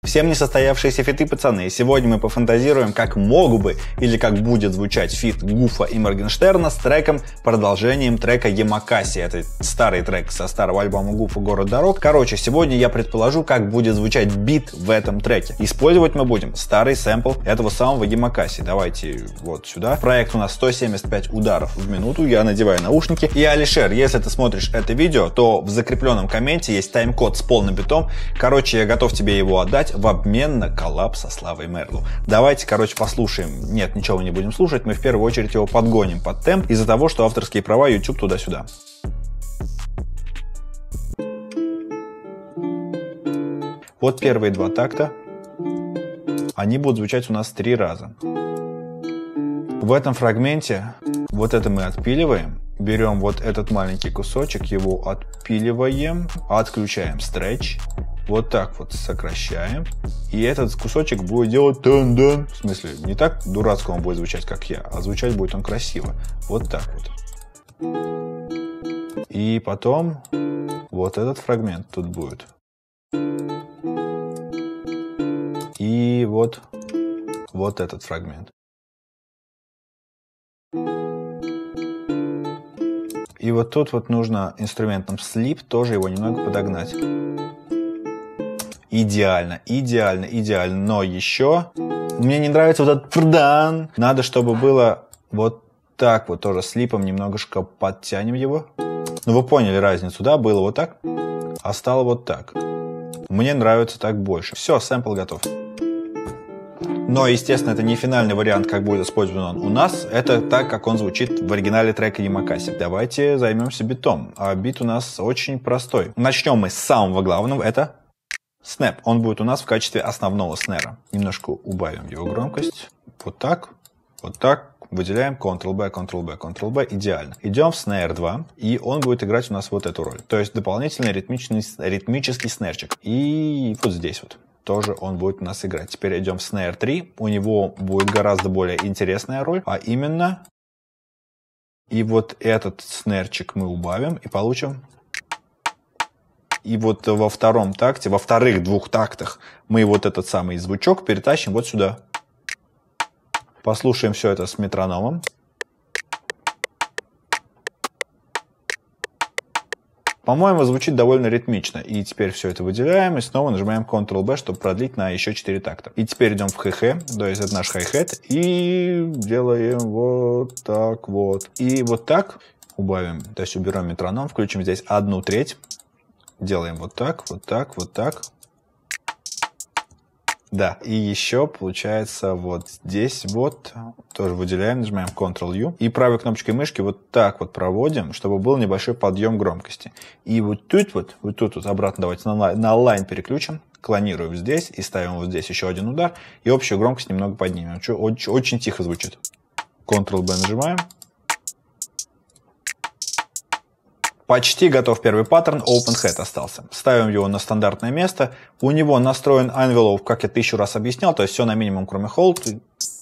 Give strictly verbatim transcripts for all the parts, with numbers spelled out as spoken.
Всем несостоявшиеся фиты, пацаны. Сегодня мы пофантазируем, как мог бы или как будет звучать фит Гуфа и Моргенштерна с треком, продолжением трека Ямакаси. Это старый трек со старого альбома Гуфа «Город дорог». Короче, сегодня я предположу, как будет звучать бит в этом треке. Использовать мы будем старый сэмпл этого самого Ямакаси. Давайте вот сюда. Проект у нас сто семьдесят пять ударов в минуту. Я надеваю наушники. И, Алишер, если ты смотришь это видео, то в закрепленном комменте есть тайм-код с полным битом. Короче, я готов тебе его отдать в обмен на коллаб со Славой Мерлоу. Давайте, короче, послушаем. Нет, ничего мы не будем слушать. Мы в первую очередь его подгоним под темп из-за того, что авторские права YouTube туда-сюда. Вот первые два такта. Они будут звучать у нас три раза. В этом фрагменте вот это мы отпиливаем. Берем вот этот маленький кусочек, его отпиливаем, отключаем стретч. Вот так вот сокращаем. И этот кусочек будет делать тан-дан. В смысле, не так дурацко он будет звучать, как я, а звучать будет он красиво. Вот так вот. И потом вот этот фрагмент тут будет. И вот, вот этот фрагмент. И вот тут вот нужно инструментом слип тоже его немного подогнать. Идеально, идеально, идеально. Но еще мне не нравится вот этот прдан. Надо, чтобы было вот так вот тоже слипом немножко подтянем его. Ну вы поняли разницу, да? Было вот так, а стало вот так. Мне нравится так больше. Все, сэмпл готов. Но, естественно, это не финальный вариант, как будет использован он у нас. Это так, как он звучит в оригинале трека Ямакаси. Давайте займемся битом. А бит у нас очень простой. Начнем мы с самого главного. Это снэп. Он будет у нас в качестве основного снэра. Немножко убавим его громкость. Вот так. Вот так. Выделяем контрол-бэ, контрол-бэ, контрол-бэ. Идеально. Идем в снэр два. И он будет играть у нас вот эту роль. То есть дополнительный ритмичный, ритмический снэрчик. И вот здесь вот тоже он будет у нас играть. Теперь идем в снэр три. У него будет гораздо более интересная роль. А именно... И вот этот снэрчик мы убавим и получим... И вот во втором такте, во вторых двух тактах мы вот этот самый звучок перетащим вот сюда. Послушаем все это с метрономом. По-моему, звучит довольно ритмично. И теперь все это выделяем и снова нажимаем контрол-бэ, чтобы продлить на еще четыре такта. И теперь идем в хэ-хэ, то есть это наш хай-хэт, и делаем вот так вот. И вот так убавим, то есть уберем метроном, включим здесь одну треть. Делаем вот так, вот так, вот так. Да, и еще получается вот здесь вот, тоже выделяем, нажимаем контрол-ю. И правой кнопочкой мышки вот так вот проводим, чтобы был небольшой подъем громкости. И вот тут вот, вот тут вот обратно давайте на, на лайн переключим. Клонируем здесь и ставим вот здесь еще один удар. И общую громкость немного поднимем. Очень, очень тихо звучит. контрол-бэ нажимаем. Почти готов первый паттерн, OpenHead остался. Ставим его на стандартное место. У него настроен envelope, как я тысячу раз объяснял, то есть все на минимум, кроме hold.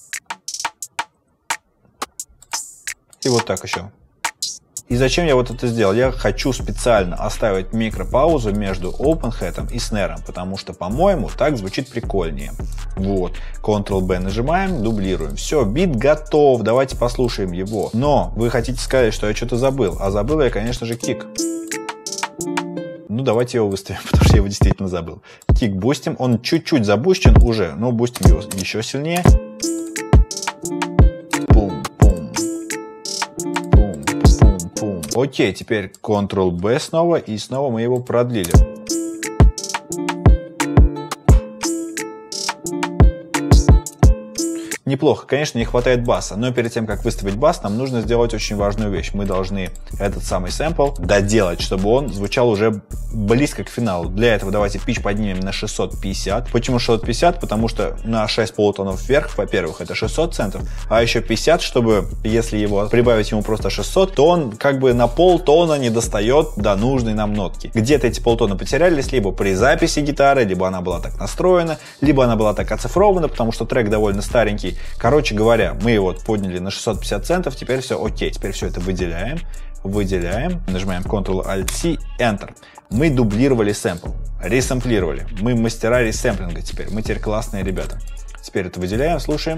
И вот так еще. И зачем я вот это сделал? Я хочу специально оставить микропаузу между OpenHead и снэром, потому что, по-моему, так звучит прикольнее. Вот. контрол-бэ нажимаем, дублируем. Все, бит готов, давайте послушаем его. Но вы хотите сказать, что я что-то забыл. А забыл я, конечно же, кик. Ну, давайте его выставим, потому что я его действительно забыл. Кик бустим, он чуть-чуть забущен уже, но бустим его еще сильнее. Окей, теперь контрол-бэ снова, и снова мы его продлили. Неплохо, конечно, не хватает баса, но перед тем, как выставить бас, нам нужно сделать очень важную вещь. Мы должны этот самый сэмпл доделать, чтобы он звучал уже близко к финалу. Для этого давайте питч поднимем на шестьсот пятьдесят. Почему шестьсот пятьдесят? Потому что на шесть полутонов вверх, во-первых, это шестьсот центов, а еще пятьдесят, чтобы, если его прибавить ему просто шестьсот, то он как бы на полтона не достает до нужной нам нотки. Где-то эти полтона потерялись, либо при записи гитары, либо она была так настроена, либо она была так оцифрована, потому что трек довольно старенький. Короче говоря, мы его подняли на шестьсот пятьдесят центов, теперь все окей. Теперь все это выделяем. выделяем, нажимаем контрол-альт-си, Enter. Мы дублировали сэмпл, ресэмплировали. Мы мастера ресэмплинга теперь. Мы теперь классные ребята. Теперь это выделяем, слушаем.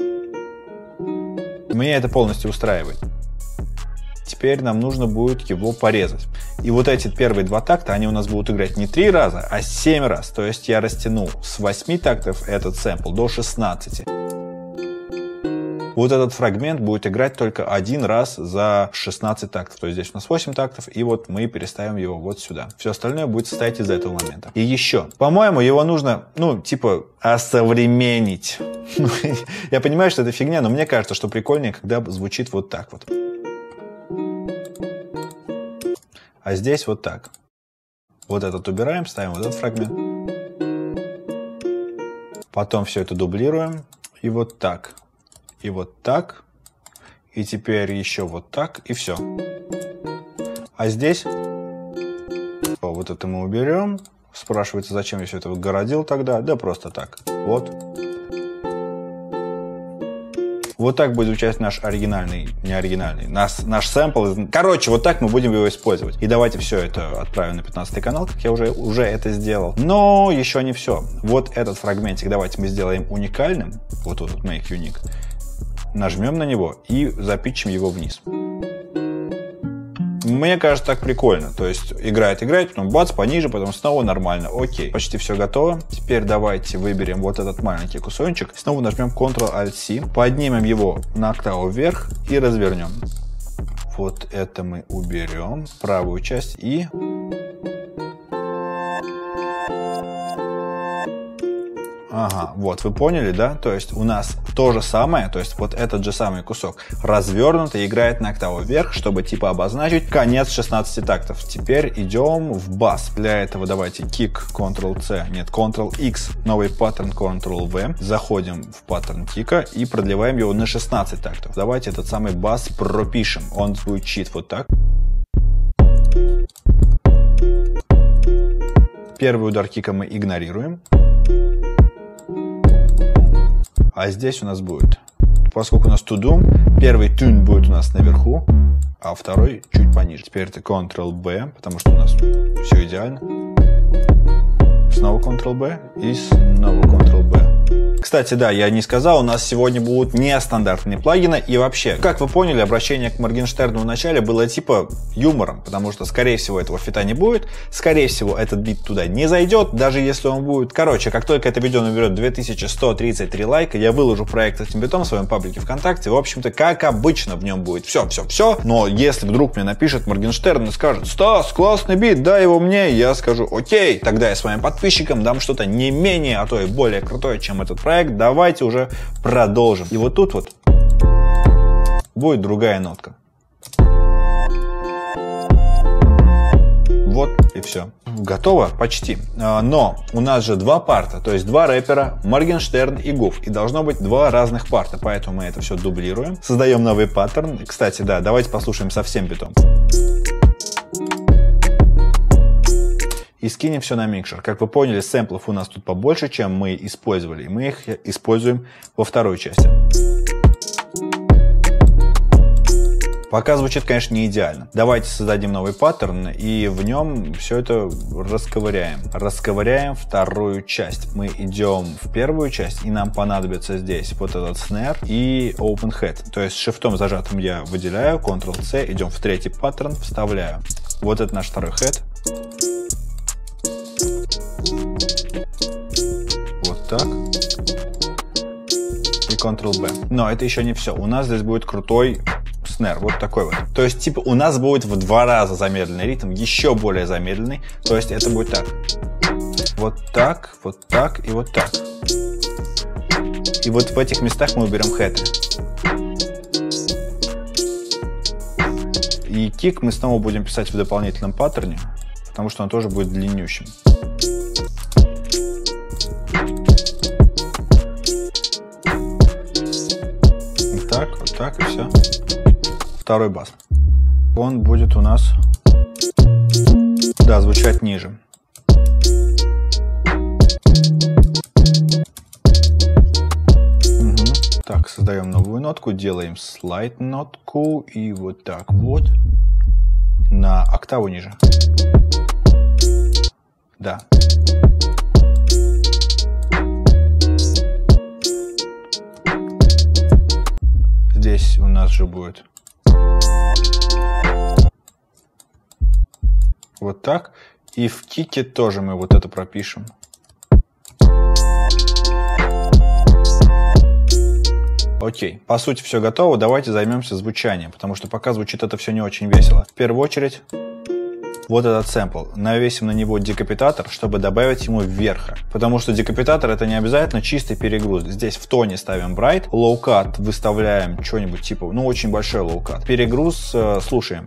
Меня это полностью устраивает. Теперь нам нужно будет его порезать. И вот эти первые два такта, они у нас будут играть не три раза, а семь раз. То есть я растянул с восьми тактов этот сэмпл до шестнадцати. Вот этот фрагмент будет играть только один раз за шестнадцать тактов. То есть здесь у нас восемь тактов, и вот мы переставим его вот сюда. Все остальное будет состоять из этого момента. И еще, по-моему, его нужно, ну, типа, осовременить. Я понимаю, что это фигня, но мне кажется, что прикольнее, когда звучит вот так вот. А здесь вот так. Вот этот убираем, ставим вот этот фрагмент. Потом все это дублируем. И вот так. И вот так. И теперь еще вот так. И все. А здесь... О, вот это мы уберем. Спрашивается, зачем я все это выгородил тогда. Да просто так. Вот. Вот так будет звучать наш оригинальный, не оригинальный, наш, наш сэмпл. Короче, вот так мы будем его использовать. И давайте все это отправим на пятнадцатый канал, как я уже, уже это сделал. Но еще не все. Вот этот фрагментик давайте мы сделаем уникальным. Вот тут вот Make Unique. Нажмем на него и запитчим его вниз. Мне кажется, так прикольно. То есть играет, играет, потом бац, пониже, потом снова нормально. Окей, почти все готово. Теперь давайте выберем вот этот маленький кусочек. Снова нажмем контрол-альт-си, поднимем его на октаву вверх и развернем. Вот это мы уберем, правую часть и... Ага, вот, вы поняли, да? То есть у нас то же самое, то есть вот этот же самый кусок развернутый играет на октаву вверх, чтобы типа обозначить конец шестнадцати тактов. Теперь идем в бас. Для этого давайте kick, контрол-C, нет, контрол-X, новый паттерн контрол-V. Заходим в паттерн кика и продлеваем его на шестнадцать тактов. Давайте этот самый бас пропишем. Он звучит вот так. Первый удар кика мы игнорируем. А здесь у нас будет, поскольку у нас тудум, первый тюн будет у нас наверху, а второй чуть пониже. Теперь это контрол-B, потому что у нас все идеально. Снова контрол-B и снова контрол-B. Кстати, да, я не сказал, у нас сегодня будут нестандартные плагины. И вообще, как вы поняли, обращение к Моргенштерну в начале было типа юмором, потому что, скорее всего, этого фита не будет. Скорее всего, этот бит туда не зайдет, даже если он будет. Короче, как только это видео наберет две тысячи сто тридцать три лайка, я выложу проект с этим битом в своем паблике ВКонтакте. В общем-то, как обычно, в нем будет все, все, все. Но если вдруг мне напишет Моргенштерн и скажет: «Стас, классный бит, дай его мне», я скажу: «Окей». Тогда я своим подписчикам дам что-то не менее, а то и более крутое, чем этот проект. Давайте уже продолжим. И вот тут вот будет другая нотка. Вот и все. Готово? Почти. Но у нас же два парта, то есть два рэпера, Моргенштерн и Гуф. И должно быть два разных парта, поэтому мы это все дублируем. Создаем новый паттерн. Кстати, да, давайте послушаем со всем битом. И скинем все на микшер. Как вы поняли, сэмплов у нас тут побольше, чем мы использовали. И мы их используем во второй части. Пока звучит, конечно, не идеально. Давайте создадим новый паттерн и в нем все это расковыряем. Расковыряем вторую часть. Мы идем в первую часть, и нам понадобится здесь вот этот снэр и open head. То есть шифтом зажатым я выделяю, контрол-C, идем в третий паттерн, вставляю. Вот это наш второй head. Вот так. И контрол-B. Но это еще не все. У нас здесь будет крутой снэр. Вот такой вот. То есть, типа, у нас будет в два раза замедленный ритм, еще более замедленный. То есть, это будет так. Вот так, вот так и вот так. И вот в этих местах мы уберем хэты. И кик мы снова будем писать в дополнительном паттерне, потому что он тоже будет длиннющим. Вот так, вот так и все. Второй бас. Он будет у нас, да, звучать ниже. Угу. Так, создаем новую нотку, делаем слайд нотку и вот так вот. на октаву ниже. Да. Здесь у нас же будет вот так. И в кике тоже мы вот это пропишем. Окей, по сути все готово, давайте займемся звучанием, потому что пока звучит это все не очень весело. В первую очередь, вот этот сэмпл. Навесим на него декапитатор, чтобы добавить ему вверха. Потому что декапитатор это не обязательно чистый перегруз. Здесь в тоне ставим bright, low-cut выставляем что-нибудь типа, ну очень большой low-cut. Перегруз э, слушаем.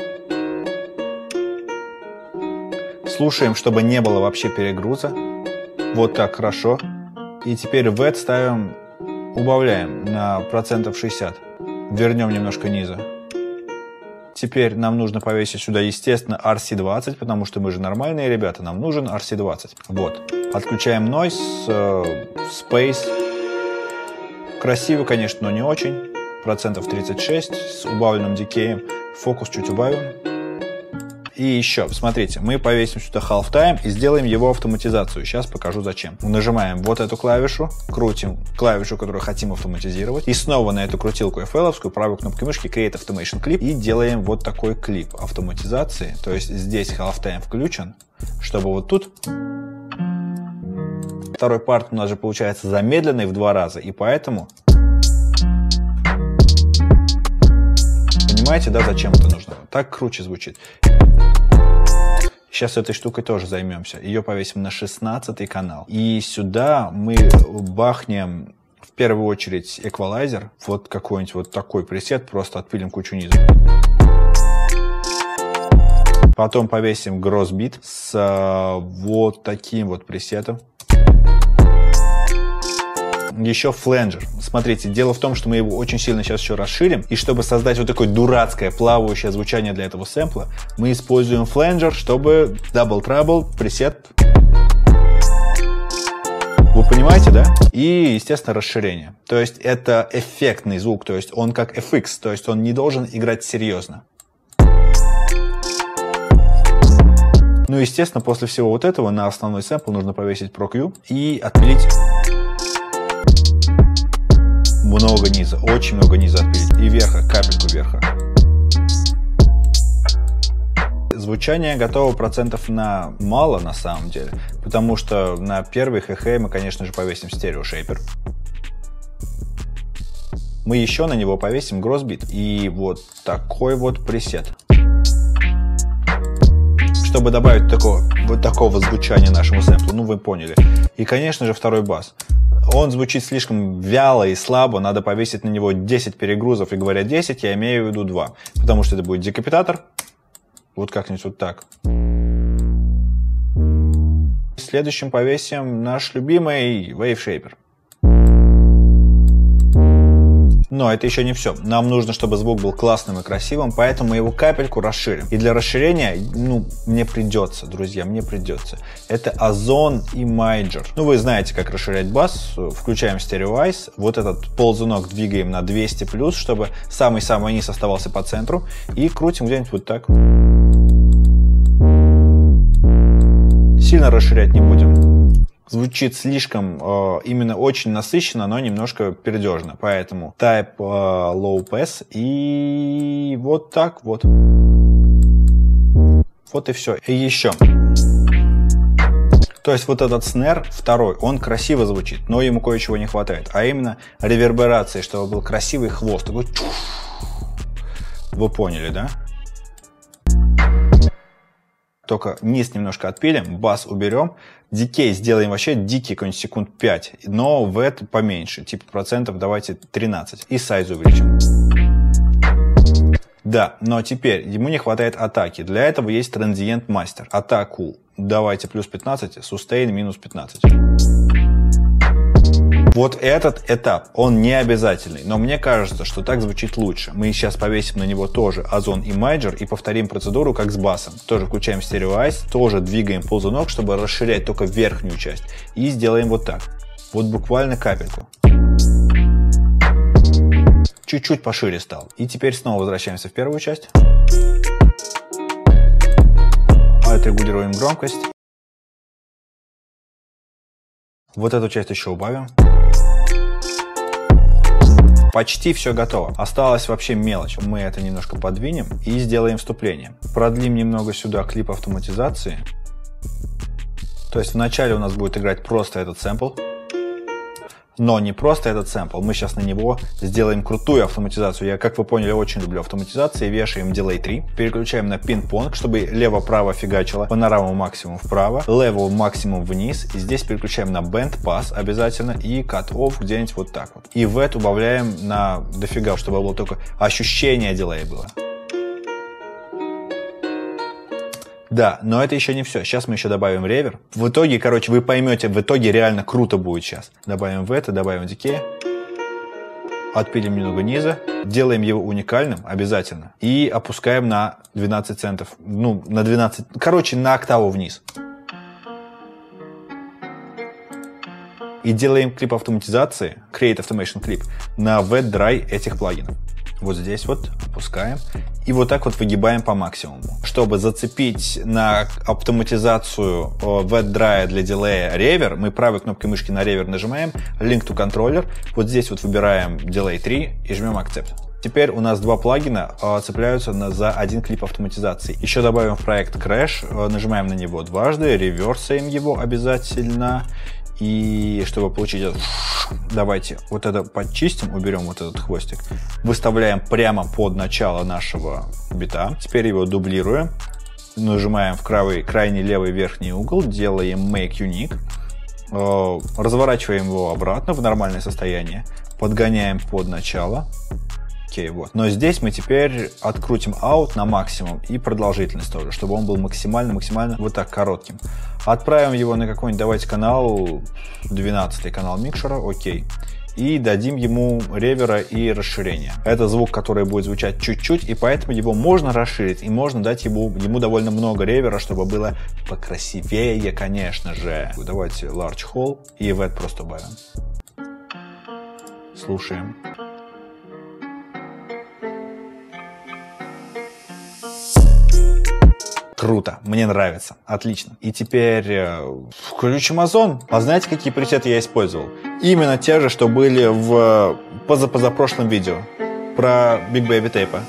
Слушаем, чтобы не было вообще перегруза. Вот так, хорошо. И теперь в это ставим, убавляем на процентов шестьдесят. Вернем немножко низа. Теперь нам нужно повесить сюда, естественно, ар си двадцать, потому что мы же нормальные ребята, нам нужен ар си двадцать. Вот. Отключаем noise, э, space. Красиво, конечно, но не очень. Процентов тридцать шесть с убавленным дикеем. Фокус чуть убавим. И еще, смотрите, мы повесим сюда half-time и сделаем его автоматизацию. Сейчас покажу зачем. Нажимаем вот эту клавишу, крутим клавишу, которую хотим автоматизировать. И снова на эту крутилку эф эл-овскую, правой кнопкой мышки Create Automation Clip. И делаем вот такой клип автоматизации. То есть здесь half-time включен, чтобы вот тут... Второй парт у нас же получается замедленный в два раза. И поэтому... Понимаете, да, зачем это нужно? Так круче звучит. Сейчас этой штукой тоже займемся. Ее повесим на шестнадцатый канал. И сюда мы бахнем в первую очередь эквалайзер. Вот какой-нибудь вот такой пресет. Просто отпилим кучу низа. Потом повесим гроссбит с вот таким вот пресетом. Еще фленджер. Смотрите, дело в том, что мы его очень сильно сейчас еще расширим. И чтобы создать вот такое дурацкое плавающее звучание для этого сэмпла, мы используем фленджер, чтобы Double Trouble, пресет. Вы понимаете, да? И, естественно, расширение. То есть это эффектный звук, то есть он как эф икс, то есть он не должен играть серьезно. Ну, естественно, после всего вот этого на основной сэмпл нужно повесить Pro Q и отпилить много низа, очень много низа отпилить. И верха, капельку верха. Звучание готово процентов на мало на самом деле, потому что на первый хэ-хэй мы, конечно же, повесим стереошейпер. Мы еще на него повесим гроссбит и вот такой вот пресет. Чтобы добавить такого, вот такого звучания нашему сэмплу, ну вы поняли. И, конечно же, второй бас. Он звучит слишком вяло и слабо, надо повесить на него десять перегрузов, и говоря десять, я имею в виду два, потому что это будет декапитатор, вот как-нибудь вот так. Следующим повесим наш любимый вейвшейпер. Но это еще не все. Нам нужно, чтобы звук был классным и красивым, поэтому мы его капельку расширим. И для расширения, ну, мне придется, друзья, мне придется. Это озон и майджор. Ну, вы знаете, как расширять бас. Включаем стереоайз. Вот этот ползунок двигаем на двести плюс, чтобы самый-самый низ оставался по центру. И крутим где-нибудь вот так. Сильно расширять не будем. Звучит слишком, э, именно очень насыщенно, но немножко пердежно. Поэтому type э, low pass и вот так вот. Вот и все. И еще. То есть вот этот снэр второй, он красиво звучит, но ему кое-чего не хватает. А именно реверберации, чтобы был красивый хвост. Такой... Вы поняли, да? Только низ немножко отпилим, бас уберем, дикей сделаем вообще дикий какой-нибудь секунд пять, но в это поменьше, типа процентов давайте тринадцать. И сайз увеличим. Да, но теперь ему не хватает атаки. Для этого есть Transient Master. Атаку давайте плюс пятнадцать, sustain минус пятнадцать. Вот этот этап, он не обязательный, но мне кажется, что так звучит лучше. Мы сейчас повесим на него тоже озон и майджор и повторим процедуру, как с басом. Тоже включаем стереоайз, тоже двигаем ползунок, чтобы расширять только верхнюю часть. И сделаем вот так. Вот буквально капельку. Чуть-чуть пошире стал. И теперь снова возвращаемся в первую часть. Отрегулируем громкость. Вот эту часть еще убавим. Почти все готово. Осталось вообще мелочь. Мы это немножко подвинем и сделаем вступление. Продлим немного сюда клип автоматизации. То есть вначале у нас будет играть просто этот сэмпл. Но не просто этот сэмпл, мы сейчас на него сделаем крутую автоматизацию. Я, как вы поняли, очень люблю автоматизации. Вешаем дилей три, переключаем на пинг-понг, чтобы лево-право фигачило, панораму максимум вправо, левел максимум вниз. И здесь переключаем на band pass обязательно и cut-off где-нибудь вот так вот. И вэт убавляем на дофига, чтобы было только ощущение дилея было. Да, но это еще не все. Сейчас мы еще добавим ревер. В итоге, короче, вы поймете, в итоге реально круто будет сейчас. Добавим в это, добавим дикей. Отпилим немного низа. Делаем его уникальным обязательно. И опускаем на двенадцать центов. Ну, на двенадцать. Короче, на октаву вниз. И делаем клип автоматизации, Create Automation Clip, на Wet Dry этих плагинов. Вот здесь вот опускаем и вот так вот выгибаем по максимуму. Чтобы зацепить на автоматизацию Wet Dry для дилея ревер, мы правой кнопкой мышки на ревер нажимаем, Link to Controller, вот здесь вот выбираем дилей три и жмем Accept. Теперь у нас два плагина цепляются на, за один клип автоматизации. Еще добавим в проект Crash, нажимаем на него дважды, реверсаем его обязательно. И чтобы получить это, давайте вот это подчистим, уберем вот этот хвостик. Выставляем прямо под начало нашего бита. Теперь его дублируем. Нажимаем в крайний, крайний левый верхний угол, делаем Make Unique. Разворачиваем его обратно в нормальное состояние. Подгоняем под начало. Окей, вот. Но здесь мы теперь открутим out на максимум и продолжительность тоже, чтобы он был максимально-максимально вот так коротким. Отправим его на какой-нибудь, давайте, канал, двенадцатый канал микшера, окей. И дадим ему ревера и расширения. Это звук, который будет звучать чуть-чуть, и поэтому его можно расширить, и можно дать ему, ему довольно много ревера, чтобы было покрасивее, конечно же. Давайте large hole и вэт просто убавим. Слушаем. Круто, мне нравится, отлично. И теперь э, включим Озон. А знаете, какие пресеты я использовал? Именно те же, что были в позапозапрошлом видео про Big Baby Tape.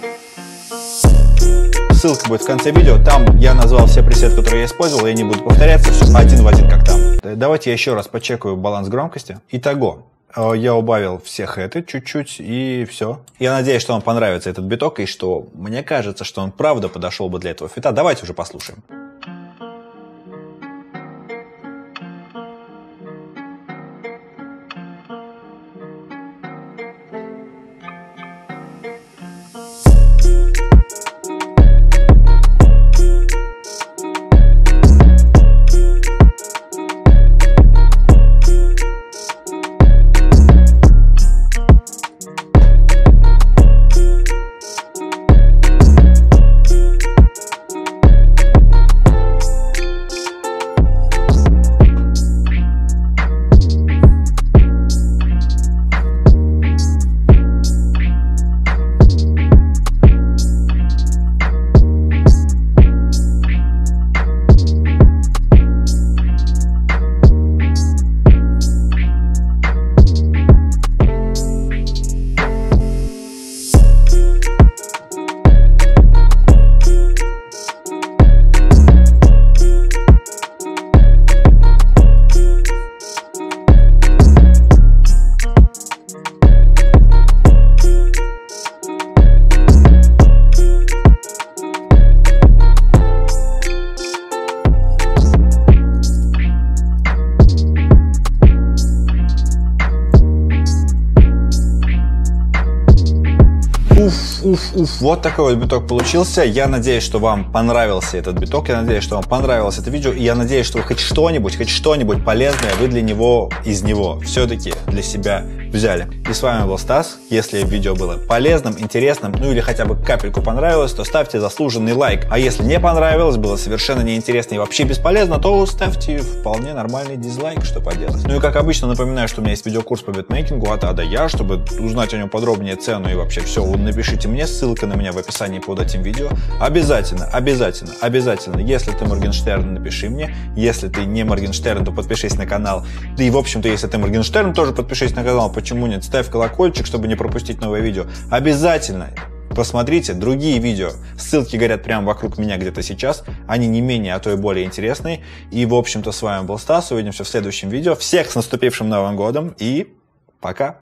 Ссылка будет в конце видео, там я назвал все пресеты, которые я использовал, я не буду повторяться, все один в один, как там. Давайте я еще раз почекаю баланс громкости. Итого. Я убавил всех это чуть-чуть, и все. Я надеюсь, что вам понравится этот биток, и что мне кажется, что он правда подошел бы для этого фита. Давайте уже послушаем. Уф, уф, уф, вот такой вот биток получился. Я надеюсь, что вам понравился этот биток. Я надеюсь, что вам понравилось это видео. И я надеюсь, что вы хоть что-нибудь, хоть что-нибудь полезное вы для него, из него все-таки для себя взяли. И с вами был Стас. Если видео было полезным, интересным, ну или хотя бы капельку понравилось, то ставьте заслуженный лайк. А если не понравилось, было совершенно неинтересно и вообще бесполезно, то ставьте вполне нормальный дизлайк, что поделать. Ну и как обычно напоминаю, что у меня есть видеокурс по битмейкингу от А до Я. Чтобы узнать о нем подробнее, цену и вообще все, напишите мне, ссылка на меня в описании под этим видео. Обязательно, обязательно, обязательно, если ты Моргенштерн, напиши мне. Если ты не Моргенштерн, то подпишись на канал. Да и в общем-то, если ты Моргенштерн, тоже подпишись на канал. Почему нет? Ставь колокольчик, чтобы не пропустить новое видео. Обязательно посмотрите другие видео. Ссылки горят прямо вокруг меня где-то сейчас. Они не менее, а то и более интересные. И в общем-то, с вами был Стас. Увидимся в следующем видео. Всех с наступившим Новым годом и пока!